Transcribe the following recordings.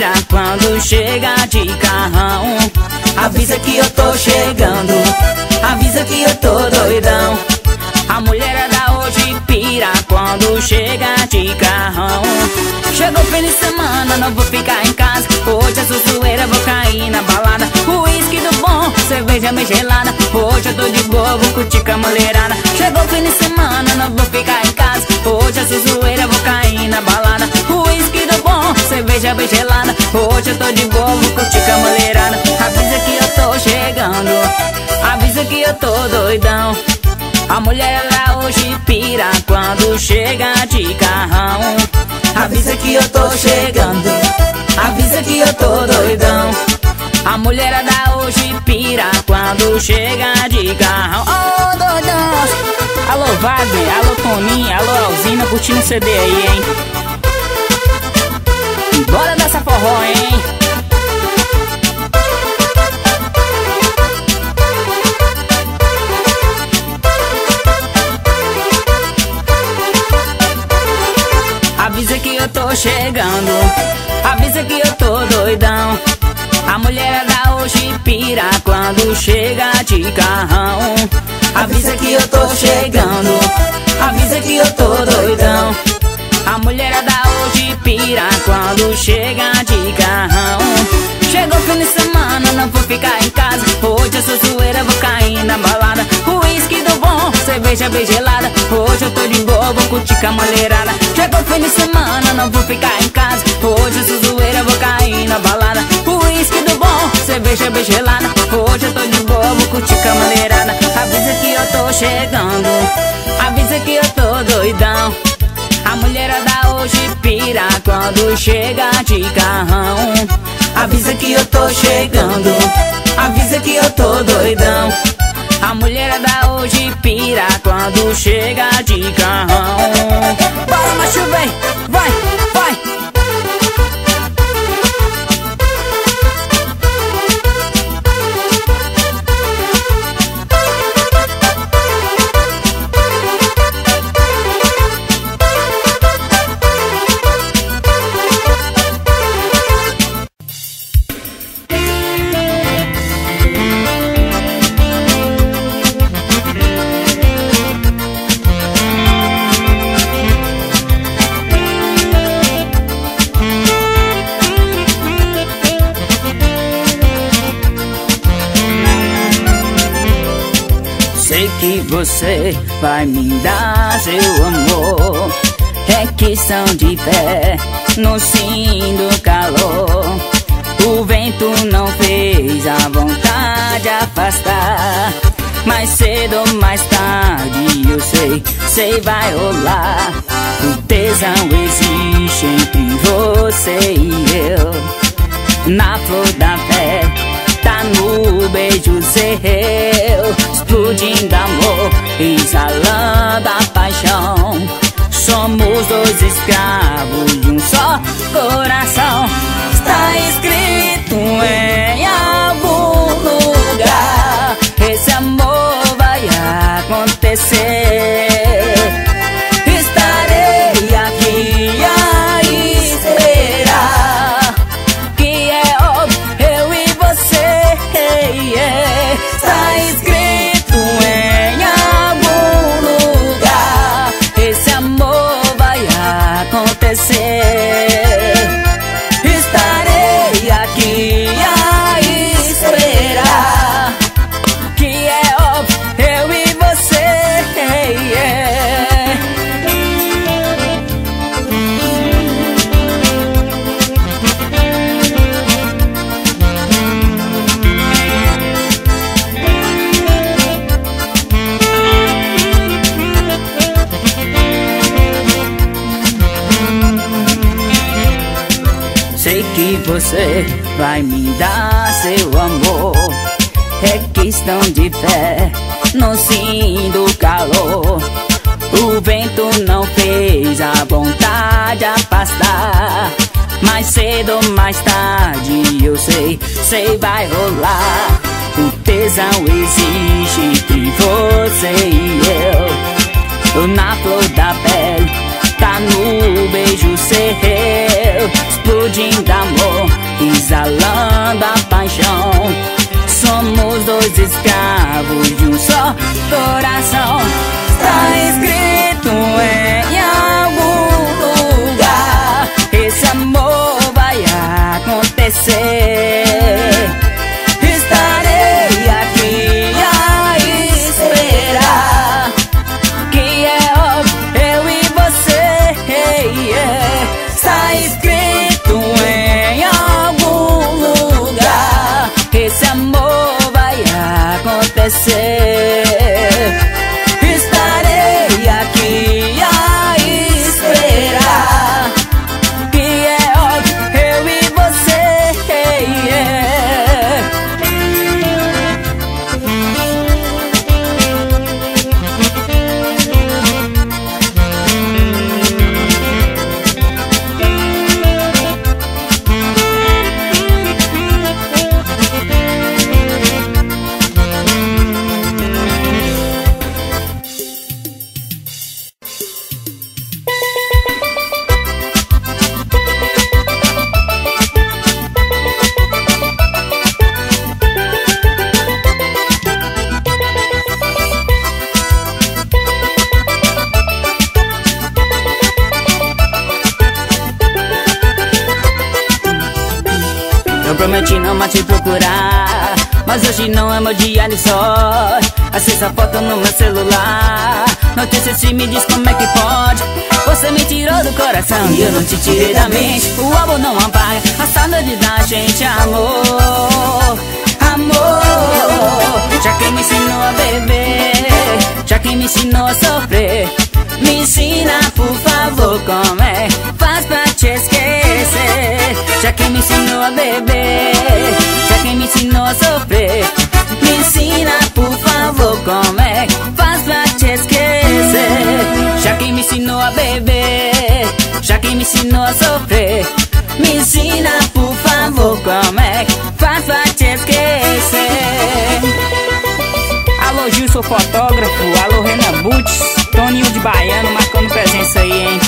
pira quando chega de carrão. Avisa que eu tô chegando, avisa que eu tô doidão. A mulherada hoje pira quando chega de carrão. Chegou o fim de semana, não vou ficar em casa. Hoje é sussueira, vou cair na balada. Uísque do bom, cerveja meio gelada. Hoje eu tô de boa, vou curtir com a mulherada. Chegou o fim de semana, não vou ficar em casa. Hoje é sussueira, vou cair na balada. Uísque do bom, cerveja bem gelada. Hoje eu tô de boa, vou curtir com a mulherada. Avisa que eu tô chegando, avisa que eu tô doidão. A mulherada hoje pira quando chega de carrão. Avisa que eu tô chegando, avisa que eu tô doidão. A mulherada hoje pira quando chega de carrão. Oh, doidão! Alô, Wagner, alô, Toninho, alô, Alzina, curtindo o CD aí, hein? Bora dessa forró, hein? Avisa que eu tô chegando, avisa que eu tô doidão. A mulherada hoje pira quando chega de carrão. Avisa que eu tô chegando, avisa que eu tô doidão. A mulherada hoje pira quando chega de carrão. Chegou o fim de semana, não vou ficar em casa. Hoje eu sou zoeira, vou cair na balada. Uísque do bom, cerveja bem gelada. Hoje eu tô de boa, vou curtir com a mulherada. Chegou o fim de semana, não vou ficar em casa. Hoje eu sou zoeira, vou cair na balada. Uísque do bom, cerveja bem gelada. Hoje eu tô de boa, vou curtir com a mulherada. Avisa que eu tô chegando, avisa que eu tô doidão. A mulherada hoje pira quando chega de carrão. Avisa que eu tô chegando, avisa que eu tô doidão. A mulherada hoje pira quando chega de carrão. Bora, macho, vem, vai, vai. Que você vai me dar seu amor. É questão de fé no sim do calor. O vento não fez a vontade afastar. Mais cedo ou mais tarde eu sei vai rolar. O tesão existe entre você e eu. Na flor da fé tá no beijo seu, explodindo amor, exalando a paixão. Somos dois escravos de um só coração. Está escrito em algum lugar, esse amor vai acontecer. Estarei aqui a esperar, que é óbvio, eu e você. Está escrito em algum lugar, esse amor vai acontecer. Estarei aqui a esperar, que é óbvio, eu e você. Sei que você vai me dar seu amor. É questão de fé no sim do calor. O vento não fez a vontade afastar. Mais cedo ou mais tarde eu sei vai rolar. O tesão existe entre você e eu. Na flor da pele, tá no beijo seu, explodindo amor, exalando a paixão. Somos dois escravos de um só coração. Está escrito em algum lugar, esse amor vai acontecer. Estarei aqui a esperar, que é óbvio, eu e você. Está escrito em algum lugar, esse amor vai acontecer. Estarei aqui a esperar, que é óbvio, eu e você. Eu prometi não mais te procurar, mas hoje não é meu dia de sorte. Acessa a foto no meu celular, notícia se me diz como é que pode. Você me tirou do coração e eu não te tirei da mente. O amor não apaga a saudade da gente, amor, amor. Já que me ensinou a beber, já que me ensinou a sofrer, me ensina por favor como é, faz pra te esquecer. Já que me ensinou a beber, já que me ensinou a sofrer, me ensina por favor como é, faz pra te esquecer. Já que me ensinou a beber, já que me ensinou a sofrer, me ensina por favor como é, faz pra te esquecer. Alô Gilson fotógrafo, alô Renan Butz, Toninho de Baiano marcando presença aí, hein?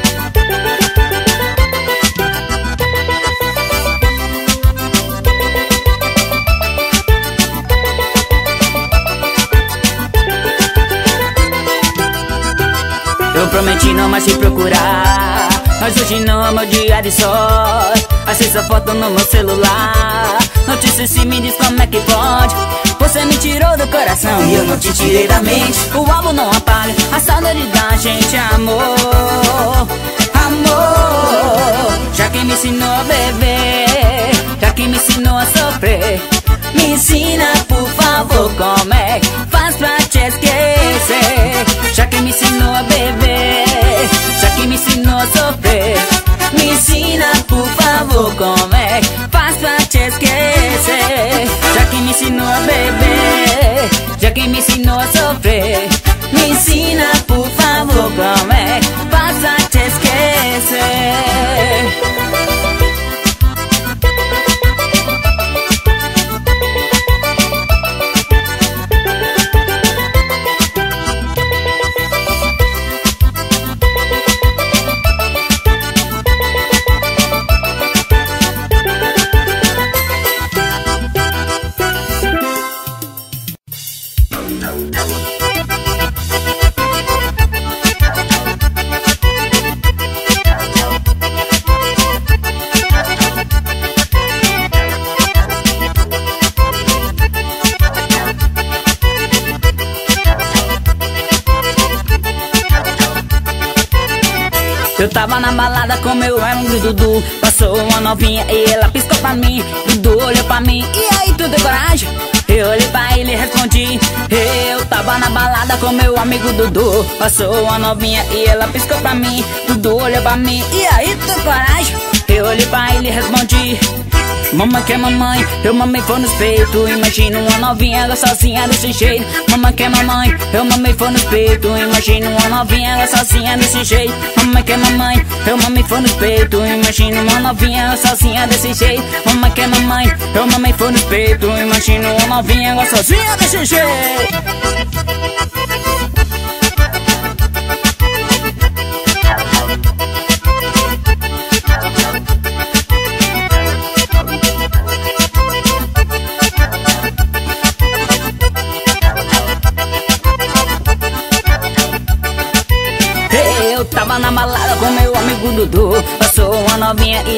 Eu prometi não mais te procurar, mas hoje não é meu dia de sorte. Acessa a foto no meu celular, notícias se me diz como é que pode. Você me tirou do coração e eu não te tirei da mente. O álbum não apaga a saudade da gente, amor, amor. Já que me ensinou a beber, já que me ensinou a sofrer, me ensina por favor como é, faz pra te esquecer. Já que me ensinou a beber, já que me ensinou a sofrer, me ensina por favor como é, faz pra te esquecer. Já que me ensinou a beber, já que me ensinou a sofrer, me ensina por favor como é, faz pra te esquecer. Eu tava na balada com meu amigo Dudu, passou uma novinha e ela piscou pra mim. Dudu olhou pra mim, e aí, tu tem coragem? Eu olhei pra ele e respondi. Eu tava na balada com meu amigo Dudu, passou uma novinha e ela piscou pra mim. Dudu olhou pra mim, e aí, tu tem coragem? Eu olhei pra ele e respondi. Mamãe quer mamãe, eu mamei foi nos peitos. Imagina uma novinha gostosinha desse jeito. Mamãe quer mamãe, eu mamei foi nos peitos. Imagina uma novinha gostosinha desse jeito. Mamãe quer mamãe, eu mamei foi nos peitos. Imagina uma novinha gostosinha desse jeito. Mamãe quer mamãe, eu mamei foi nos peitos. Imagina uma novinha gostosinha desse jeito.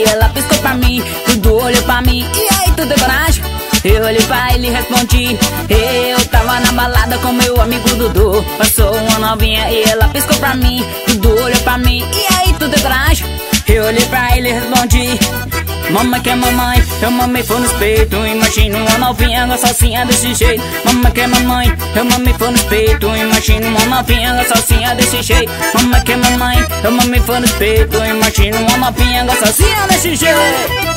ela piscou pra mim, tudo olhou pra mim. E aí, tu tem coragem? Eu olhei pra ele e respondi. Eu tava na balada com meu amigo Dudu. Passou uma novinha e ela piscou pra mim, tudo olhou pra mim. E aí, tu tem coragem? Eu olhei pra ele e respondi. Mamãe que é mamãe, eu mamei foi nos peitos. Imagina uma novinha gostosinha desse jeito. Mamãe que é mamãe, eu mamei foi nos peitos. Imagina uma novinha gostosinha desse jeito. Mamãe que é mamãe, eu mamei foi nos peitos. Imagina uma novinha gostosinha desse jeito.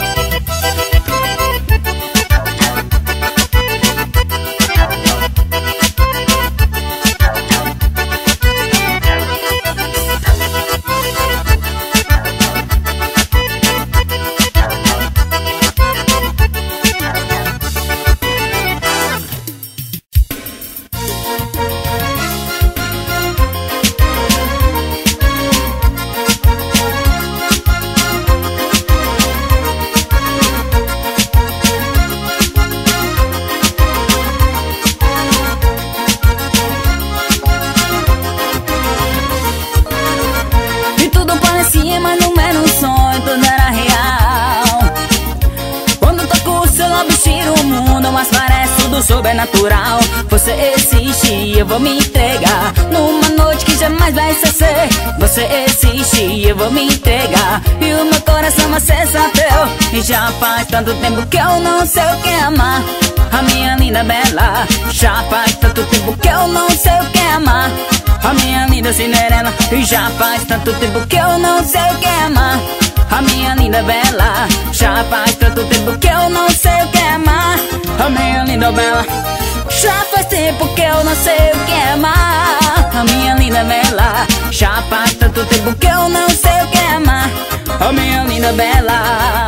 Mas não era um sonho, tudo era real. Quando toco o seu lábio tira o mundo, mas parece tudo sobrenatural. Você existe e eu vou me entregar numa noite que jamais vai esquecer. Você existe e eu vou me entregar, e o meu coração acessa teu. E já faz tanto tempo que eu não sei o que é amar, a minha linda bela. Já faz tanto tempo que eu não sei o que é amar, a minha linda Cinderela. E já faz tanto tempo que eu não sei o que é amar, a minha linda bela. Já faz tanto tempo que eu não sei o que é amar, a minha linda bela. Já faz tempo que eu não sei o que é amar, a minha linda bela. Já faz tanto tempo que eu não sei o que é amar, a minha linda bela.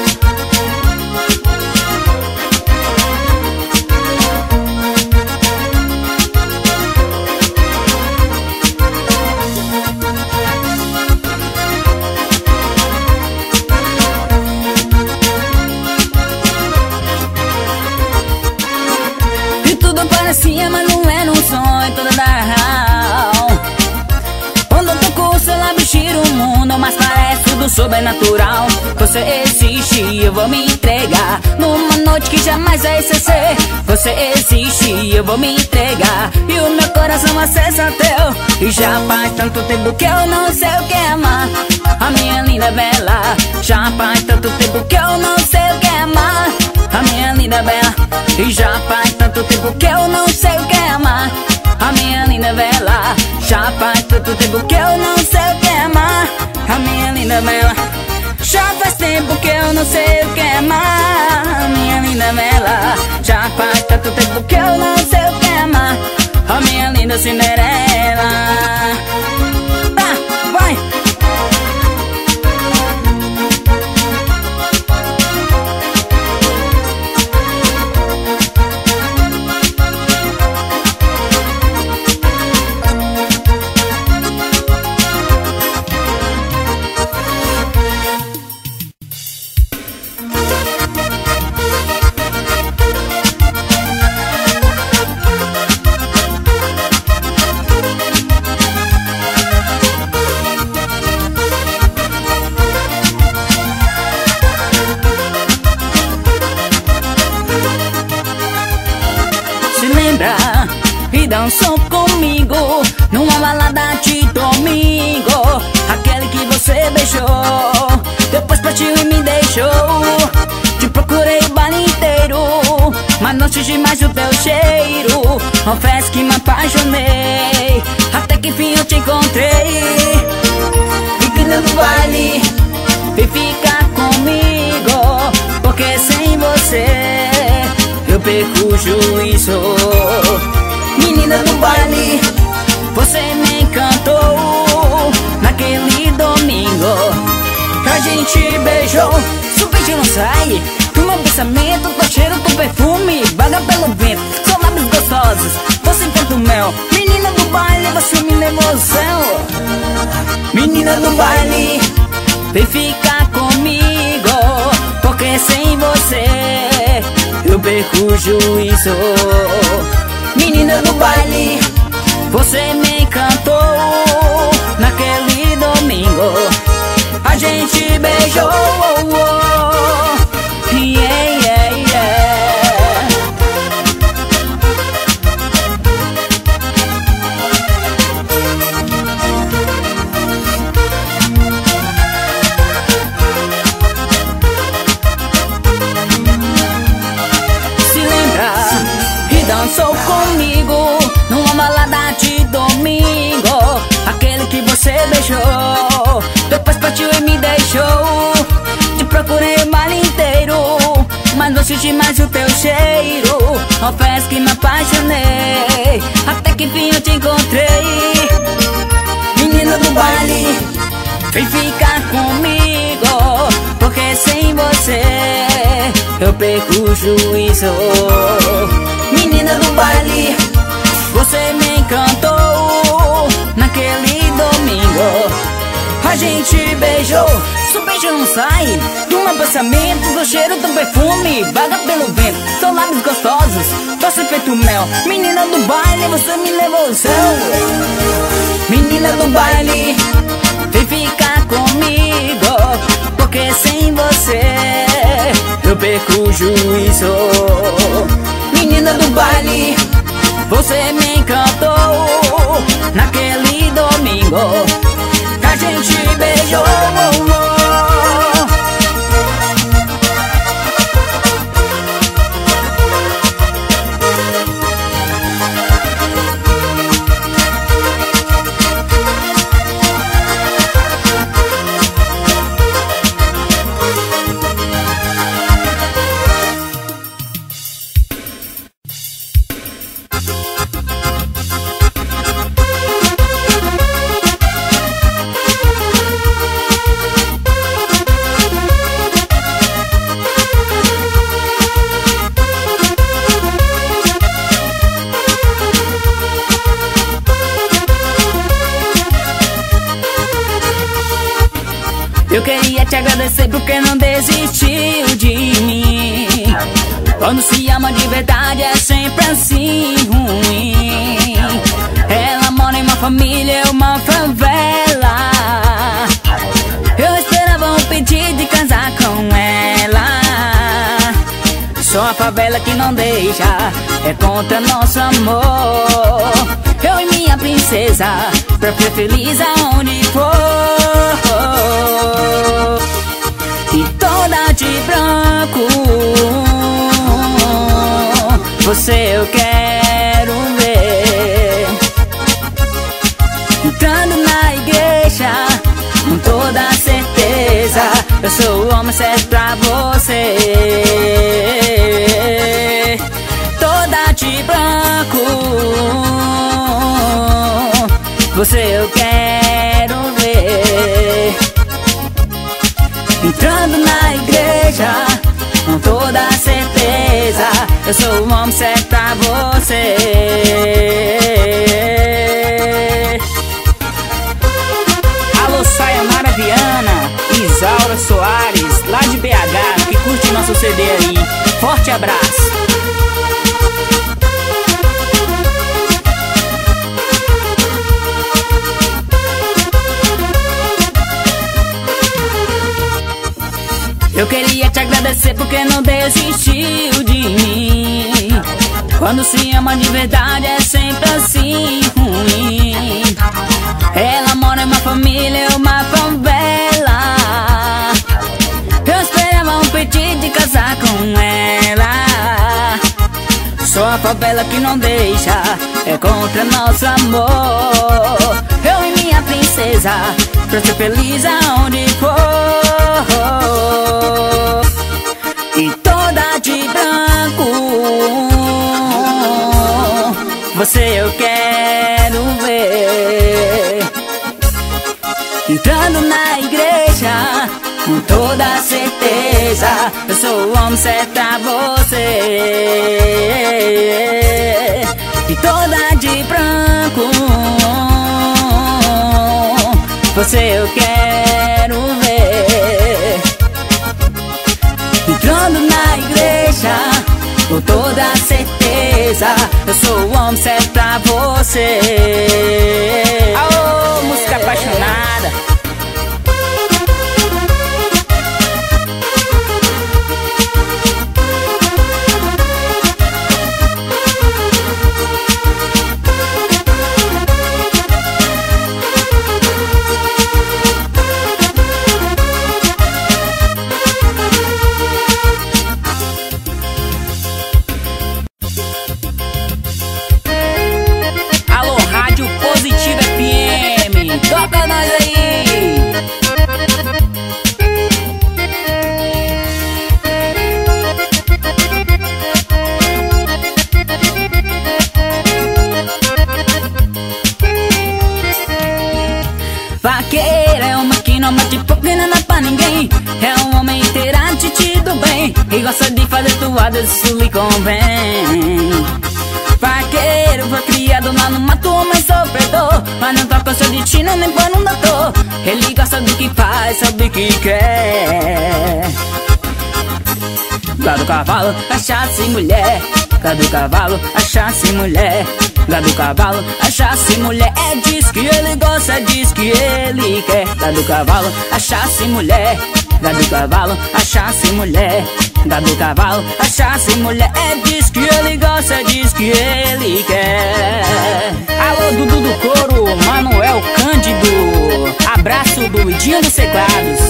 Parecia, mas não era um sonho, tudo era real. Quando eu toco o seu lábio tira o mundo, mas parece tudo sobrenatural. Você existe e eu vou me entregar numa noite que jamais vai esquecer. Você existe e eu vou me entregar, e o meu coração acessa teu. E já faz tanto tempo que eu não sei o que é amar, a minha linda bela. Já faz tanto tempo que eu não sei o que é amar, a minha linda bela. E já faz tanto tempo que eu não sei o que é amar, a minha linda bela. Já faz tanto tempo que eu não sei o que é amar, a minha linda bela. Já faz tempo que eu não sei o que é amar, a minha linda bela. Já faz tanto tempo que eu não sei o que é amar, a minha linda Cinderela. Tá, vai! E dançou comigo numa balada de domingo, aquele que você beijou, depois partiu e me deixou. Te procurei o baile inteiro, mas não tive mais o teu cheiro. Confesso que me apaixonei, até que enfim eu te encontrei. E que no baile vem ficar comigo, porque sem você eu perco o juízo. Menina do baile, você me encantou naquele domingo. A gente beijou, seu beijo não sai do meu pensamento. Teu cheiro, teu perfume vaga pelo vento. São lábios gostosos, você encanta o mel. Menina do baile, você me levou ao céu. Menina do baile, vem ficar comigo, porque sem você eu perco o juízo. Menina do baile, você me encantou naquele domingo. a gente beijou. Yeah, yeah, yeah. Se lembra e dançou comigo numa balada de domingo, aquele que você beijou, depois partiu e me deixou. Te procurei o mar inteiro, mas não senti mais o teu cheiro. Confesso que me apaixonei, até que enfim eu te encontrei. Menina do baile, vem ficar comigo, porque sem você eu perco o juízo. Menina do baile, você me encantou naquele domingo. A gente beijou, seu beijo não sai do meu pensamento, do cheiro do perfume vaga pelo vento. São lábios gostosos, doce feito mel. Menina do baile, você me levou ao céu. Menina do baile, vem ficar comigo, porque sem você eu perco o juízo. Menina do baile, você me encantou naquele domingo, a gente beijou. Eu queria te agradecer porque não desistiu de mim. Quando se ama de verdade é sempre assim ruim. Ela mora em uma família, uma favela. Eu esperava um pedido de casar com ela. Só a favela que não deixa, é contra nosso amor. Eu e minha princesa, pra ser feliz aonde for. E toda de branco, você eu quero ver entrando na igreja, com toda certeza. Eu sou o homem certo pra você. Toda de branco, você eu quero ver entrando na igreja, com toda certeza. Eu sou o homem certo pra você. Alô, Sayonara Viana, Isaura Soares, lá de BH, que curte nosso CD aí. Forte abraço. Eu queria te agradecer porque não desistiu de mim. Quando se ama de verdade é sempre assim ruim. Ela mora em uma família, uma favela. Eu esperava um pedido de casar com ela. Só a favela que não deixa, é contra nosso amor. Eu e minha princesa, pra ser feliz aonde for. E toda de branco, você eu quero ver entrando na igreja, com toda certeza. Eu sou o homem certo pra você. E toda de branco, você eu quero ver entrando na igreja, com toda certeza. Eu sou o homem certo pra você. Aô, música apaixonada. e gosta de fazer toadas, isso lhe convém. Vaqueiro foi criado lá no mato, homem sofredor, mas não troca seu destino nem por um doutor. Ele gosta do que faz, sabe o que quer. Gado, cavalo, achasse mulher. Gado, cavalo, achasse mulher. Gado, cavalo, achasse mulher. É disso que ele gosta, diz que ele quer. Gado, cavalo, achasse mulher. Gado, cavalo, achasse mulher. Gado, cavalo, achasse mulher. É disso que ele gosta, diz que ele quer. Alô, Dudu do Couro, Manuel Cândido. Abraço do Lidinho dos Teclados.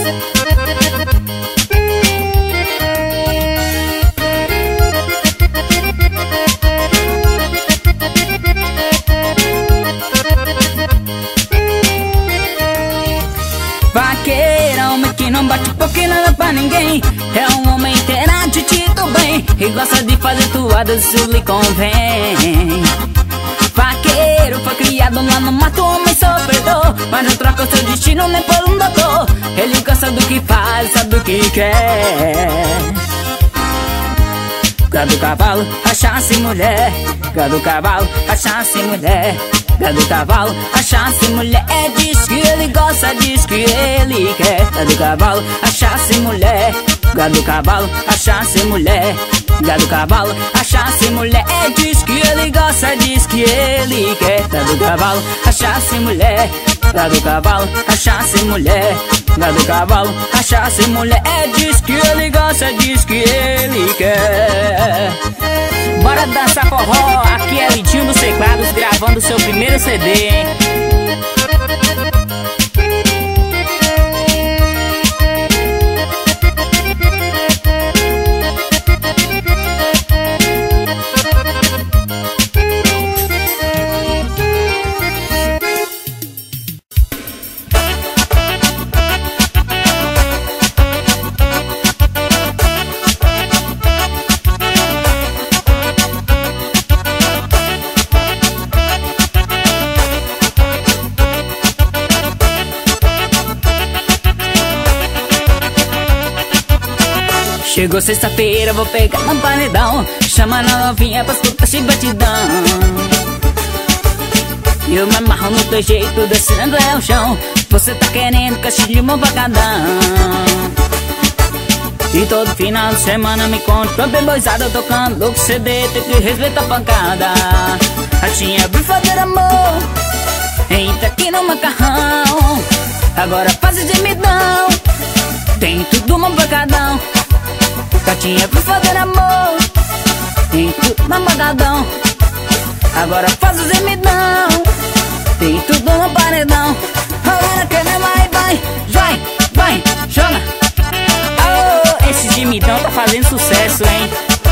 Vaqueiro, homem que não bate porque não dá pra ninguém. É um homem inteirado, tido bem, e gosta de fazer toadas, isso lhe convém. Vaqueiro foi criado lá no mato, homem sofredor, mas não troca o seu destino nem por um doutor. Ele gosta do que faz, sabe o que quer. Gado, cavalo, achasse mulher. Gado, cavalo, achasse mulher. Gado, cavalo, achasse mulher. É disso que ele gosta, diz que ele quer. Gado, cavalo, achasse mulher. Gado, cavalo, achasse mulher. Gado, cavalo, achasse mulher. É disso que ele gosta, diz que ele quer. Gado, cavalo, achasse mulher. Gado, cavalo, achasse mulher. Gado, cavalo, achasse mulher. É disso que ele gosta, diz que ele quer. Bora dançar forró, aqui é Lidinho dos Teclados, gravando seu primeiro CD, hein? Chegou sexta-feira, vou pegar um paredão, chama na novinha pra escutar esse batidão. Eu me amarro no teu jeito, descendo é o chão. Você tá querendo que eu te de um bacadão. E todo final de semana me conta que eu bem boizada tocando louco CD, tem que respeitar a pancada. A tinha viu fazer amor, entra aqui no macarrão. Agora faz o gemidão, tem tudo um bacadão. Gatinha pra fazer amor, tem tudo no paredão. Agora faz o gemidão, tem tudo no paredão. Agora que não vai, joga. Oh, esse gemidão tá fazendo sucesso, hein?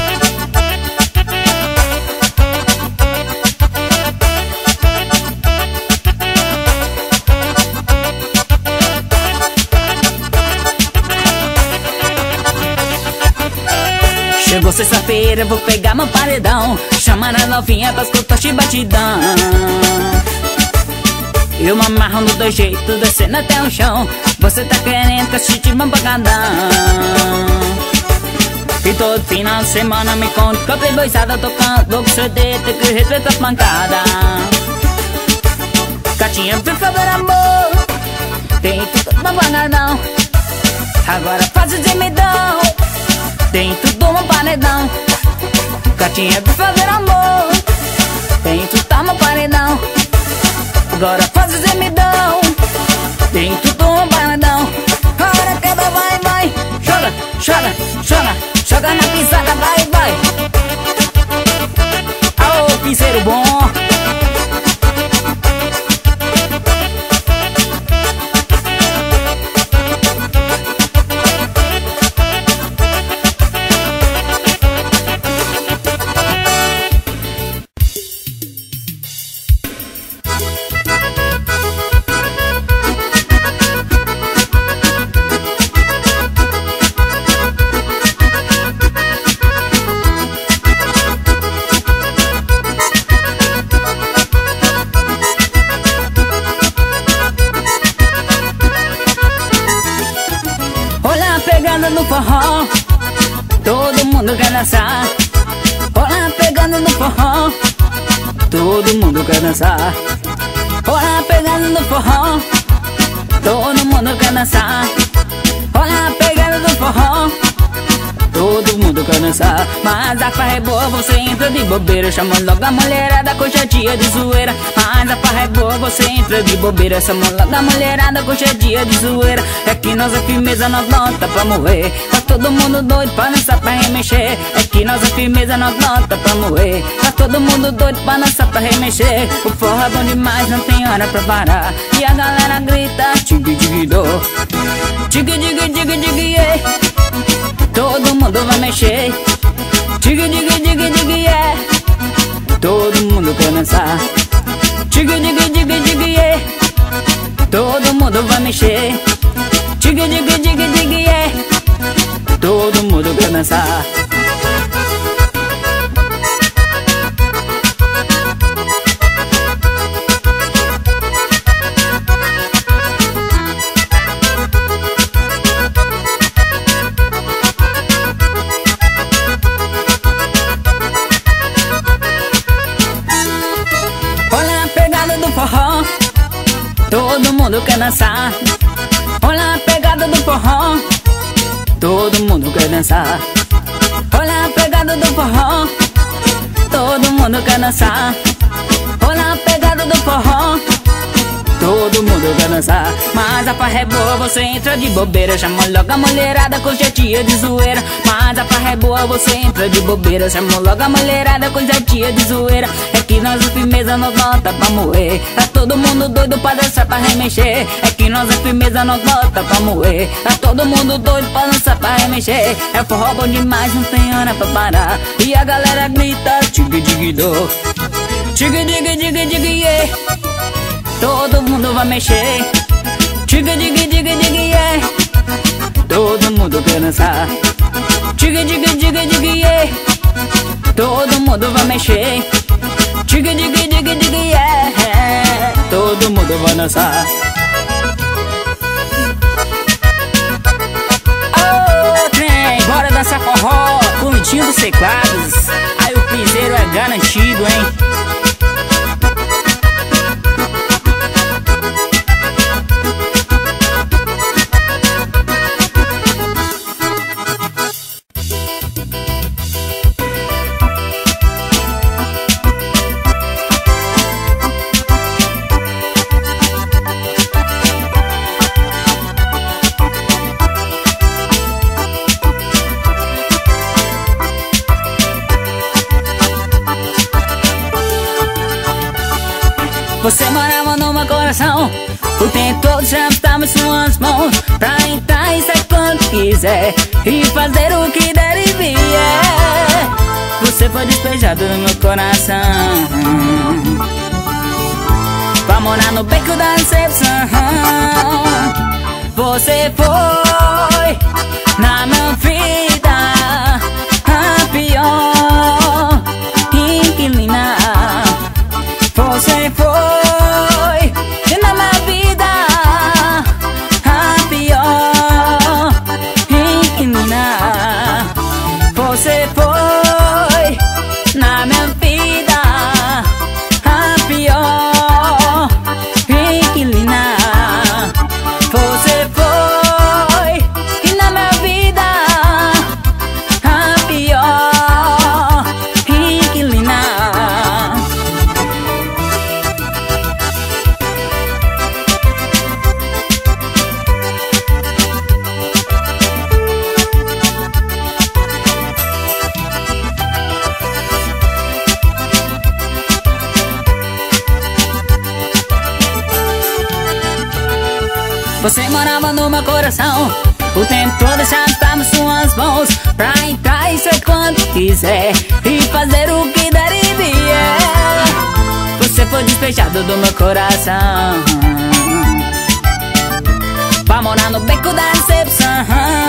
Chegou sexta-feira, vou pegar meu paredão, chamar a novinha pra escutar esse batidão. Eu me amarro no teu jeito, descendo até o chão. Você tá querendo que eu te de um bacadão. E todo final de semana me conta que eu bem boizada tocando louco CD, tem que respeitar a pancada. Gatinha pra fazer amor, tem tudo no bacadão. Agora faz o gemidão, tem tudo no paredão. Gatinha pra fazer amor, tem tudo no paredão. Agora faz o gemidão, tem tudo no paredão. Agora quebra, vai, joga na pisada, vai. Aô, piseiro bom. mundo quer dançar. Olha pegando no forró, todo mundo quer dançar. Olha pegando no forró, todo mundo quer dançar. Olha pegando no forró, todo mundo quer dançar. Mas a farra é boa, você entra de bobeira, chamando logo a mulherada com dia de zoeira. Mas a farra é boa, você entra de bobeira, chamando logo a mulherada com dia de zoeira. É que nós é firmeza, nós nota pra morrer. Tá todo mundo doido pra dançar, pra remexer. É que nós é firmeza, nós nota pra morrer. Tá todo mundo doido pra dançar, pra remexer. O forró é bom demais, não tem hora pra parar. E a galera grita, tigui tigui do, tigui tigui tigui tigui yeah. Todo mundo vai mexer, tigui tigui tigui tigui yeah. Todo mundo quer dançar, tigui tigui tigui tigui yeah. Todo mundo vai mexer, tigui tigui tigui tigui yeah. Todo mundo quer dançar. Todo mundo quer dançar. Olha a pegada do forró, todo mundo quer dançar. Olha a pegada do forró, todo mundo quer dançar. Olha a pegada do forró, todo mundo quer dançar. Mas a farra é boa, você entra de bobeira, chama logo a mulherada com dia de zoeira. Mas a farra é boa, você entra de bobeira, chama logo a mulherada com dia de zoeira. É que nós é firmeza, nós nota pra morrer. Tá todo mundo doido pra dançar, pra remexer. É que nós é firmeza, nós nota pra morrer. Tá todo mundo doido pra dançar, pra remexer. É forró bom demais, não tem hora pra parar. E a galera grita, tigui tigui do, tigui tigui tigui tigui yeah. Todo mundo vai mexer, tigui tigui tigui tigui yeah. Todo mundo quer dançar, tigui tigui tigui tigui yeah. Todo mundo vai mexer, tigui tigui tigui tigui yeah. Todo mundo vai dançar. Oh, trem, bora dançar forró, curtindo dos teclados. Aí o piseiro é garantido, hein? Você morava no meu coração, o tempo todo já estava em suas mãos, pra entrar e sair quando quiser, e fazer o que der e vier. Você foi despejado no meu coração, pra morar no beco da recepção. Você foi na minha vida a pior inquilina. Você foi na minha vida a pior inquilina. Você foi na minha vida a pior inquilina. Você foi na minha vida a pior inquilina. Você morava no meu coração, o tempo todo já estava em suas mãos, pra entrar e sair quando quiser, e fazer o que der e vier. Você foi despejado do meu coração, pra morar no beco da recepção.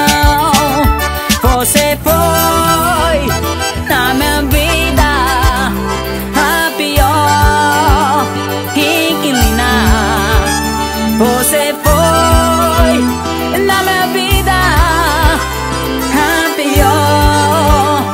Você foi na minha vida a pior inquilina. Você foi na minha vida a pior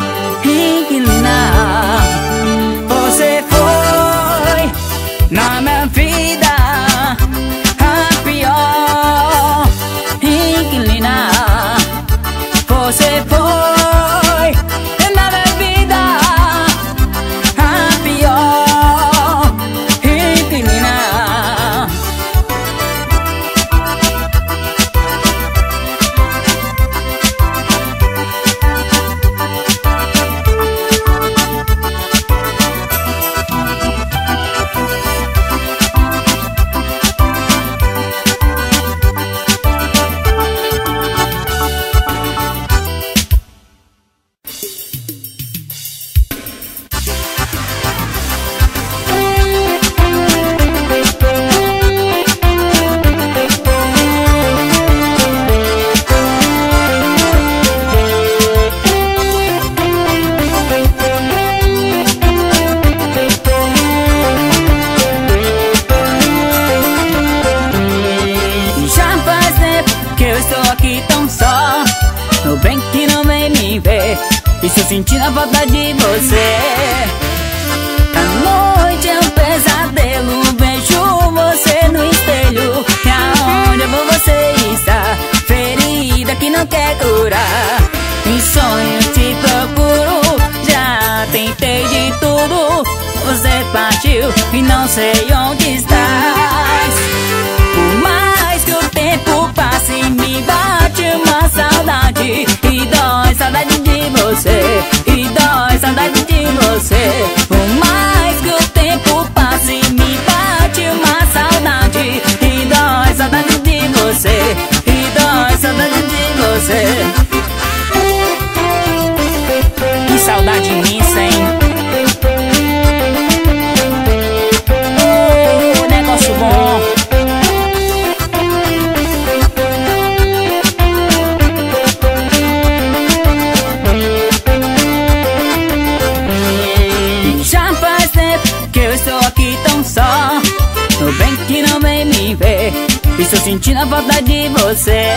Estou sentindo a falta de você. A noite é um pesadelo, vejo você no espelho. E aonde eu vou você está, ferida que não quer curar. Em sonhos te procuro, já tentei de tudo. Você partiu e não sei onde estás. Por mais que o tempo passe, me bate uma saudade. E dói saudade de você, e dói saudade de você. Por mais que o tempo passe, me bate uma saudade. E dói saudade de você, e dói saudade de você. Que saudade imensa, hein? Negócio bom. Já faz tempo que eu estou aqui tão só. No bem que não vem me ver, estou sentindo a falta de você.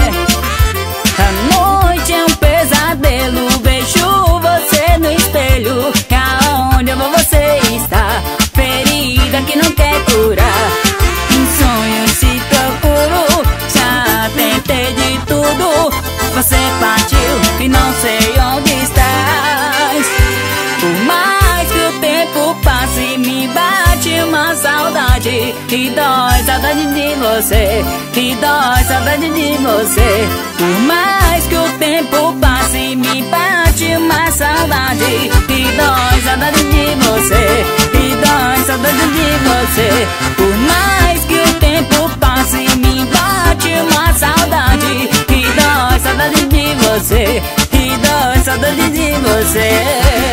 A noite é um pesadelo, vejo você no espelho. E aonde eu vou você está, ferida que não quer curar. Em sonhos te procuro, já tentei de tudo. Você partiu e não sei onde estás. Por mais que o tempo passe, me bate uma saudade. E dói saudade de você, e dói saudade de você. Por mais que o tempo passe, me bate uma saudade. E dói saudade de você, e dói saudade de você. Por mais que o tempo passe, me bate uma saudade. E dói saudade de você, e dói saudade de você.